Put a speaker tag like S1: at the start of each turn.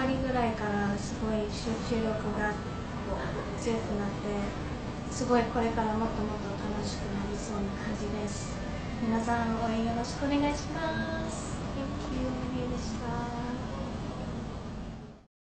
S1: りぐらいからすごい集中力が強くなって、すごいこれからもっともっと楽しくなりそうな感じです。皆さん応援よろしくお願いします。Thank you。 でした。